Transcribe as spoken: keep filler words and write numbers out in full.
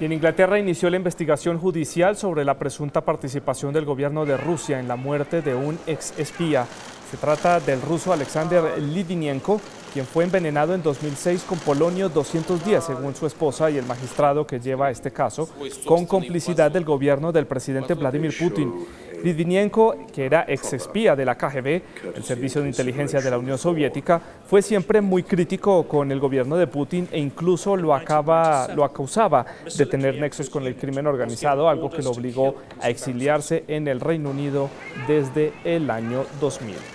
Y en Inglaterra inició la investigación judicial sobre la presunta participación del gobierno de Rusia en la muerte de un ex espía. Se trata del ruso Alexander Litvinenko, quien fue envenenado en dos mil seis con polonio doscientos diez, según su esposa y el magistrado que lleva este caso, con complicidad del gobierno del presidente Vladimir Putin. Litvinenko, que era ex espía de la K G B, el servicio de inteligencia de la Unión Soviética, fue siempre muy crítico con el gobierno de Putin e incluso lo, acaba, lo acusaba de tener nexos con el crimen organizado, algo que lo obligó a exiliarse en el Reino Unido desde el año dos mil.